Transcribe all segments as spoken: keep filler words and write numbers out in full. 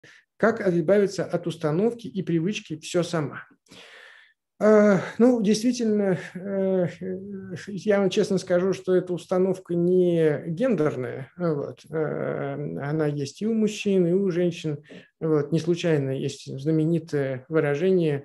Как избавиться от установки и привычки «все сама». Ну, действительно, я вам честно скажу, что эта установка не гендерная. Вот. Она есть и у мужчин, и у женщин. Вот. Не случайно есть знаменитое выражение,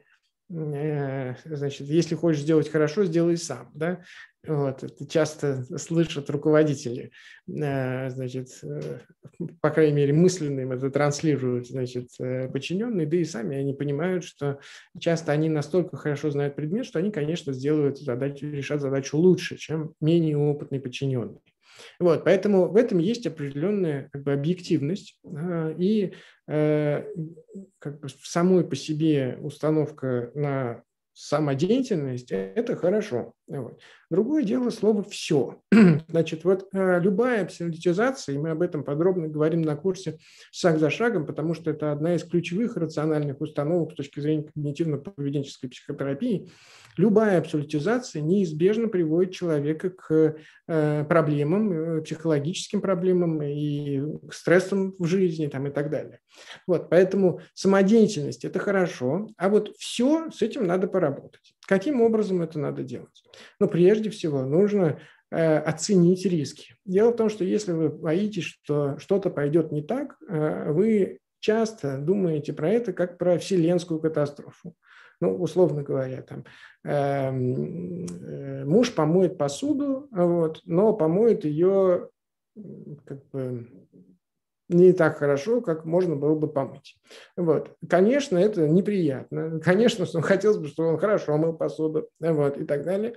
значит, если хочешь сделать хорошо, сделай сам. Да? Вот. Это часто слышат руководители, значит, по крайней мере, мысленно им это транслируют, значит, подчиненные, да и сами они понимают, что часто они настолько хорошо знают предмет, что они, конечно, сделают задачу, решат задачу лучше, чем менее опытный подчиненный. Вот, поэтому в этом есть определенная как бы, объективность, и э, как бы, самой по себе установка на самодеятельность – это хорошо. Вот. Другое дело слово «все». Значит, вот любая абсолютизация, и мы об этом подробно говорим на курсе «Шаг за шагом», потому что это одна из ключевых рациональных установок с точки зрения когнитивно-поведенческой психотерапии, любая абсолютизация неизбежно приводит человека к проблемам, психологическим проблемам и к стрессам в жизни там, и так далее. Вот, поэтому самодеятельность – это хорошо, а вот все с этим надо поработать. Каким образом это надо делать? Ну, прежде всего, нужно э, оценить риски. Дело в том, что если вы боитесь, что что-то пойдет не так, э, вы часто думаете про это как про вселенскую катастрофу. Ну, условно говоря, там, э, э, муж помоет посуду, вот, но помоет ее как бы не так хорошо, как можно было бы помыть. Вот. Конечно, это неприятно. Конечно, что хотелось бы, чтобы он хорошо мыл посуду, вот, и так далее.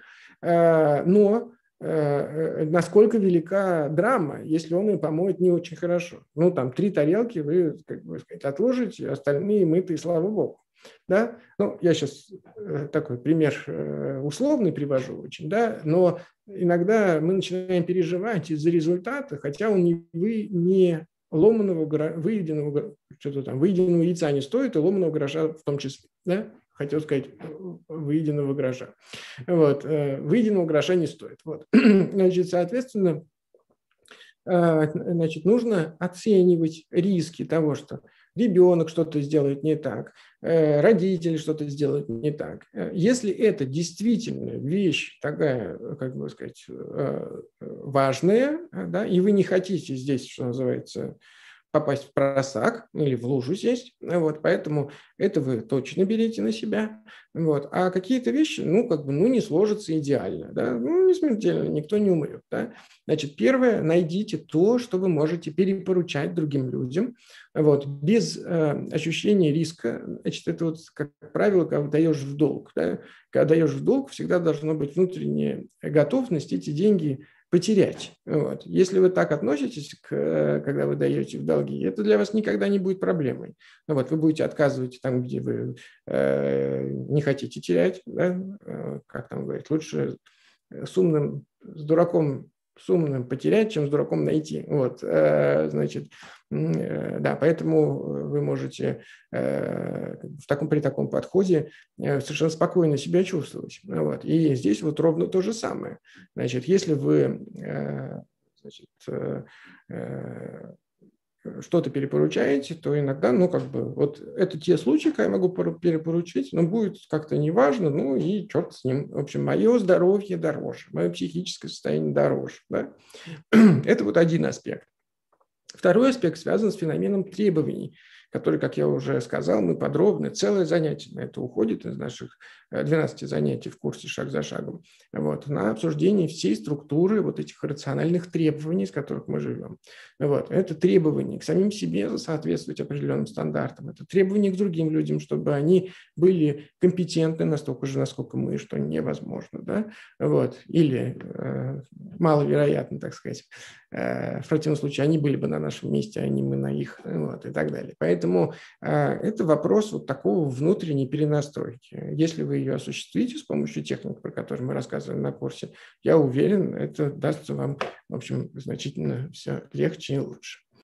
Но насколько велика драма, если он ее помоет не очень хорошо. Ну, там, три тарелки вы, как бы сказать, отложите, остальные мытые, слава богу. Да? Ну, я сейчас такой пример условный привожу очень, да, но иногда мы начинаем переживать из-за результата, хотя он не, вы не ломаного, выеденного, что-то там, выеденного яйца не стоит, и ломаного гроша в том числе, да? Хотел сказать, выеденного гроша. Вот, выеденного гроша не стоит. Вот. Значит, соответственно, значит, нужно оценивать риски того, что ребенок что-то сделает не так, родители что-то сделают не так. Если это действительно вещь такая, как бы сказать, важная, да, и вы не хотите здесь, что называется, попасть в просак или в лужу сесть, вот, поэтому это вы точно берете на себя, вот, а какие-то вещи, ну, как бы, ну, не сложатся идеально, да, ну, не смертельно, никто не умрет, да, значит, первое, найдите то, что вы можете перепоручать другим людям, вот, без э, ощущения риска, значит, это вот, как правило, когда даешь в долг, да, когда даешь в долг, всегда должна быть внутренняя готовность эти деньги потерять. Вот. Если вы так относитесь, к, когда вы даете в долги, это для вас никогда не будет проблемой. Ну, вот, вы будете отказывать там, где вы э, не хотите терять, да? Как там говорить, лучше с умным, с дураком, с умным потерять, чем с дураком найти. Вот, э, значит, э, да, поэтому вы можете э, в таком, при таком подходе э, совершенно спокойно себя чувствовать. Вот. И здесь вот ровно то же самое. Значит, если вы э, значит, э, э, что-то перепоручаете, то иногда, ну, как бы, вот это те случаи, когда я могу перепоручить, но будет как-то неважно, ну, и черт с ним. В общем, мое здоровье дороже, мое психическое состояние дороже. Да? Это вот один аспект. Второй аспект связан с феноменом требований, который, как я уже сказал, мы подробно, целое занятие на это уходит из наших двенадцати занятий в курсе «Шаг за шагом», вот, на обсуждение всей структуры вот этих рациональных требований, с которых мы живем. Вот. Это требования к самим себе соответствовать определенным стандартам, это требования к другим людям, чтобы они были компетентны настолько же, насколько мы, что невозможно. Да? Вот. Или э, маловероятно, так сказать. Э, в противном случае они были бы на нашем месте, а не мы на их, вот, и так далее. Поэтому э, это вопрос вот такого внутренней перенастройки. Если вы ее осуществите с помощью техник, про которые мы рассказывали на курсе, я уверен, это даст вам, в общем, значительно все легче и лучше.